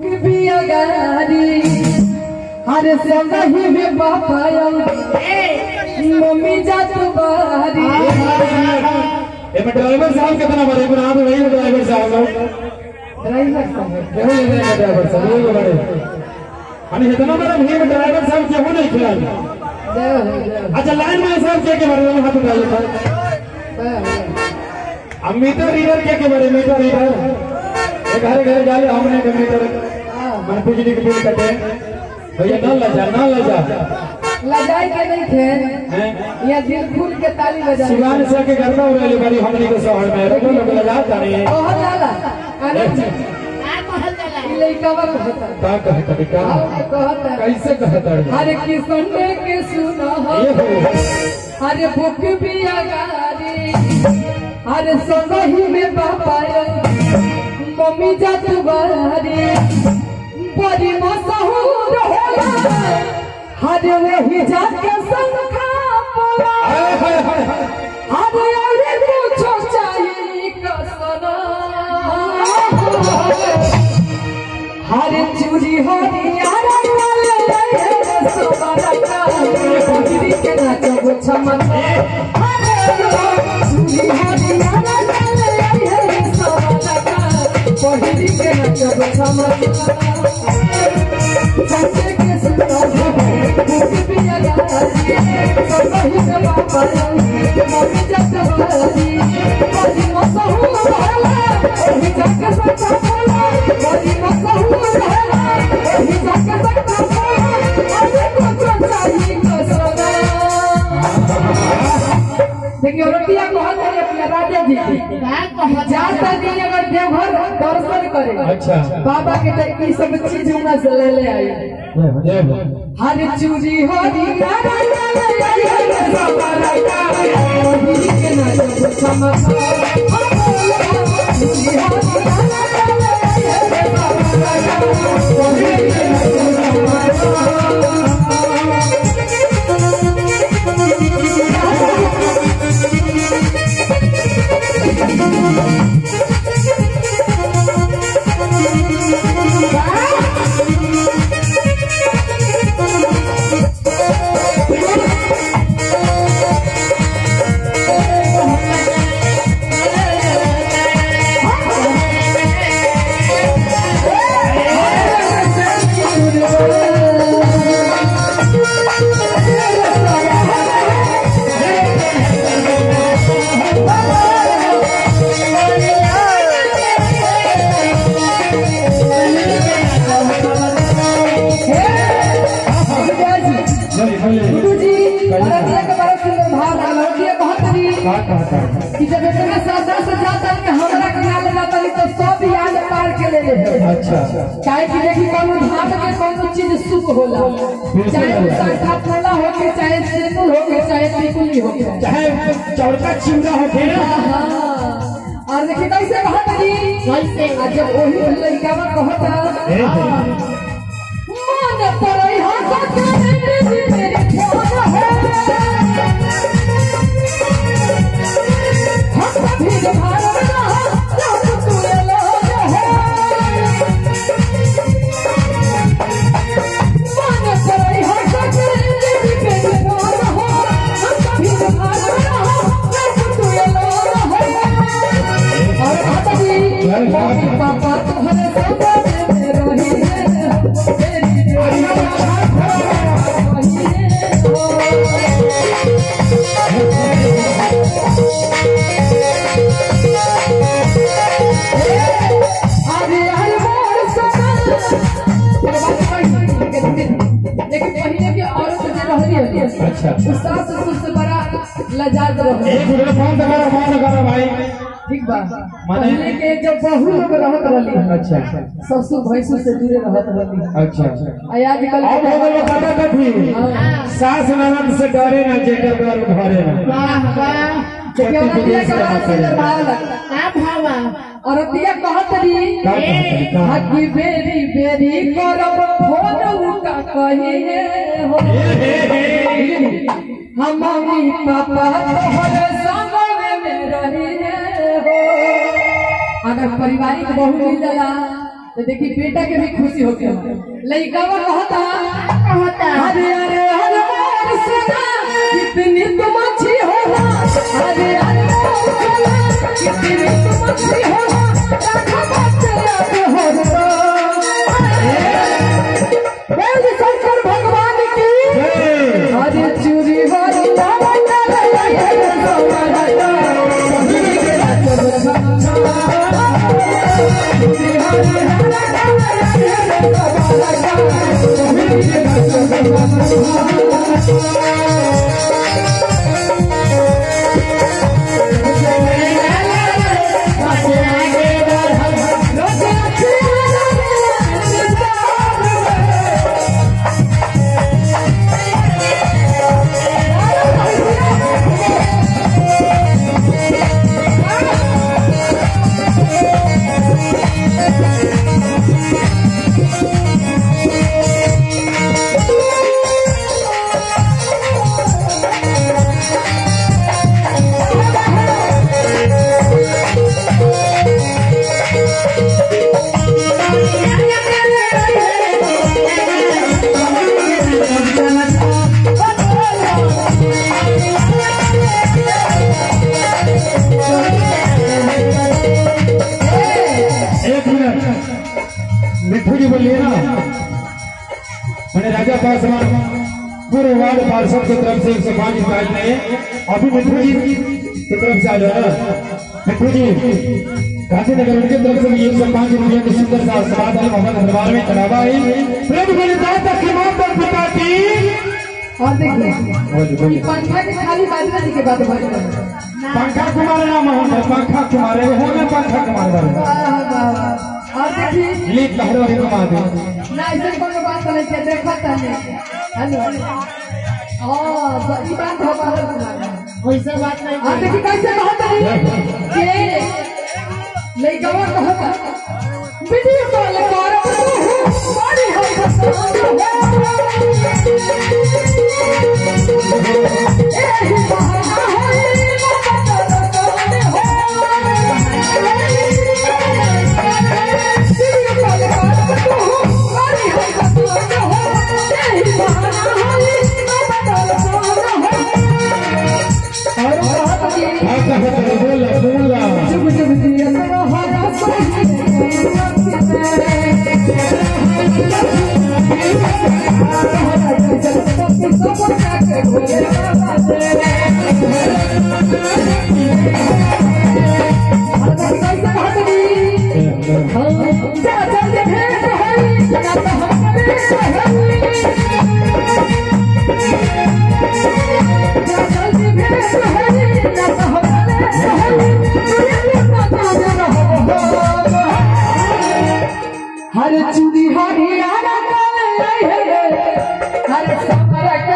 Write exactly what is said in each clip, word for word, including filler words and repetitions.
हरे संगही में बापा मम्मी जात बारी ए ड्राइवर साहब कितना बड़े बना दो वही ड्राइवर साहब ड्राइवर साहब केहू नहीं ड्राइवर साहब वो बड़े अनि इतना बड़ा भीड़ ड्राइवर साहब केहू नहीं खिला। अच्छा लाइन में साहब के के बारे में हाथ उठाइए सर। अब मीटर रीडर के के बारे मीटर रीडर घर घर जाले हमने के मीटर मन बिजली के बिल कटे भैया ना लजा ना लजा लजाई के नहीं थे या दिल खुल के ताली बजा शिवान से के घर में उड़ेली बड़ी हमनी के शहर में रे लोग लजा तानी बहुत लाला अरे लइकावा कहता का कहता का कहता कैसे कहता हरे किशन के सुनो हरे भूख पिया गारी हरे संगही में बापा मम्मी जात बारी बड़ी मशहूर होला हरे वही जाके संग खापला हरे अरे पूछो चाहिए कसना हरे चूड़ी हरियारा वाले ले सोबारा का बकरी के नाचो छमन हरे चूड़ी हरियारा वाले ले सोबारा का बकरी के नाचो छमन संसे के सुनो भूख पिया गारी संगही में बापा मम्मी जात बारी बड़ी मशहूर होला ओही जाके संग खापला बड़ी मशहूर देखिए औरतिया कहत है अपने राजा जी जाता नहीं अगर देवघर दर्शन करे अच्छा बाबा के तो ई सब चीज उना से ले ले आई हरे चूड़ी हरी गारा ले आई हरे सवारा का ओही के ना समझ चूड़ी हरी गारा ले आई हरे सवारा का ओही के ना अच्छा चाहे कि देखी कोनो धाम के कोनो चीज शुभ होला चाहे शाखा फला हो के चाहे सिंदूर हो के चाहे टिकुली हो के चाहे चौका चिंगा हो के और देखी कैसे कहत जी कैसे जब ओही लड़का में कहता मन परई हो के मेरी फोन है हम भी भारत पापा तुम्हारे सामने रही लेकिन पहले की औरत जो रहती है अच्छा सास ससुर से बड़ा लजात रहो एक मिनट फोन करो फोन करो भाई ठीक बा पहले के जब बहू लोग रहत रहली अच्छा ससुर भैंसुर से दूरे रहत रहली अच्छा आजकल अब हो गए पता कथी सास ननद से डरे ना जेकर डर घरे ना वाह वाह देखिए औरतिया का सुंदर भाव लगता का भावा औरतिया कहत रही हकी बेरी बेरी करब फोन का कहिए हो हम मम्मी पापा तोहरे संग में रही हो। अगर पारिवारिक बहू मिल जाला तो देखिए बेटा के भी खुशी होती है। लड़का कहता कहता अरे अरे अरे सोना कितनी तुम अच्छी हो, अरे अरे सोना कितनी तुम अच्छी हो, राखा बच्चे अब हो बोल शंकर भगवान की अरे चूरी वाली मिठू जी बोलिए ना। मैंने राजा पासवान पूरे वार्ड पार्षद की तरफ से एक सौ पांच रुपए नहीं अभी मिठू जी की तरफ से आ जाओ ना। मिठू जी गांधीनगर उनकी तरफ से एक सौ पांच रुपये की सुंदर सा समाज है मोहम्मद दरबार में चढ़ावा है प्रेम बलिदान की मां पर पिता की। और देखिए पंखा के खाली बाजना जी के बात पंखा कुमार नाम है पंखा कुमार होने पंखा कुमार और देखिए लीक लहरों के कुमार ना ऐसे कोनो बात नहीं के देखा था ने हेलो हां ई बात हो बात वैसे बात नहीं। और देखिए कैसे कहता है के लइकवा कहता वीडियो कॉल कर बड़ी हम एही बहाना होई चुप चुप दिया हरा हर चूड़ी हरियाणा हर समर का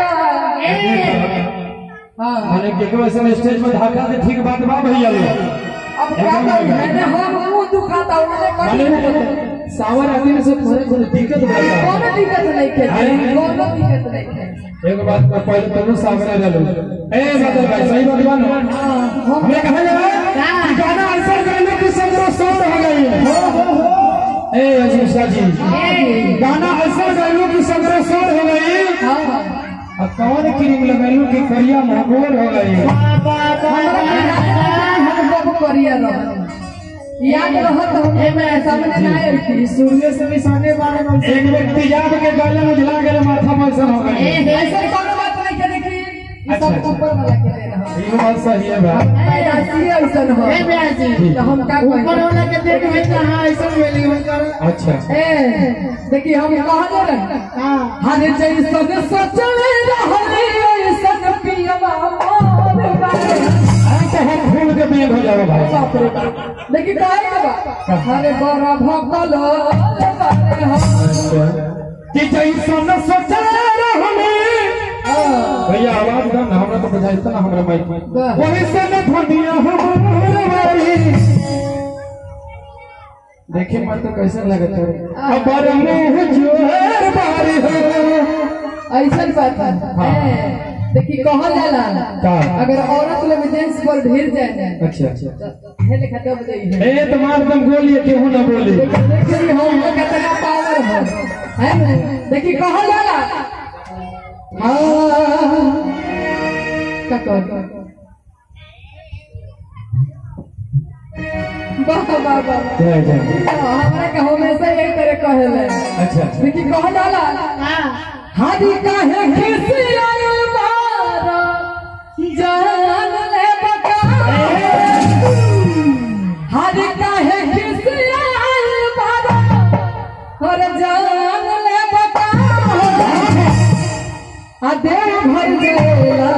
माने के वैसे स्टेज में धाका से ठीक बात बा भैया लोग। अब क्या करूं मैंने हम मुंह दुखाता उन्होंने माने सावर आदमी से थोड़ी थोड़ी दिक्कत बा कोनो दिक्कत नहीं है कोनो दिक्कत नहीं है। एक बात का पहले तो सामने रह लो ए मतलब भाई सही बात बा ना हमने कहा जाए गाना आंसर करने की संग्रह शोर हो गई हो हो हो ए अजीशा जी गाना आंसर करने की संग्रह शोर हो गई। हां अब कौन क्रीम लगालू की करिया महबूब हो गई हम सब करिया रह याद रहत हम सामने ना आई थी सूर्य से भी सामने वाला एक व्यक्ति याद के गले में झुला गए माथा में ऐसा हो गई ऐसा कोनो बात नहीं के देखी ये सब ऊपर वाला के दे रहा है ये बात सही है भाई राशि ऐसा हो ए ब्याजी तो हम क्या ऊपर वाला के देख में कहां ऐसा वेली हो कर अच्छा ए देखिए हम कहां ले रहे हां हने जैसे सोचल रहले ऐसा पियवा फूल के पेड़ हो जाओ भाई बाप रे बाप। लेकिन काहे के बा अरे बड़ा भकल कि जैसा न सोचा रहले भैया आवाज का ना हमरा तो बुझाइता ना हमरा माइक में वही से न धनिया हमारी देखिए मत तो कैसे लगत है अबर मुंह जोर बारी हो ऐसा बात है देखी कहल जाला का? अगर औरत लोग जेंट्स पर ढेर जाए अच्छा अच्छा हेले खाता बजाई है ए तुम्हार तुम बोलिए केहू ना बोली देखिए हम का कितना पावर है है ना देखी कहल जाला हां का कर वाह वाह वाह जय जय हमरा का हमेशा एक तरह कहेला अच्छा देखी कहल जाला हादी काहे खिसियाल मारा जान ले बका हादी काहे खिसियाल मारा हर जान ले बका आ देव भर गेला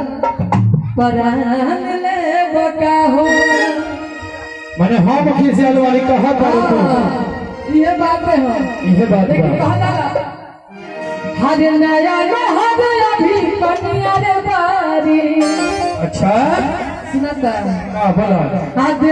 परान ले बका हो माने हम खिसियाल वाली कहा करो तो ये बात है ये बात देखिए बा। कहला हर नया हर अभी कनिया रे बारी अच्छा सुनता का बोला हर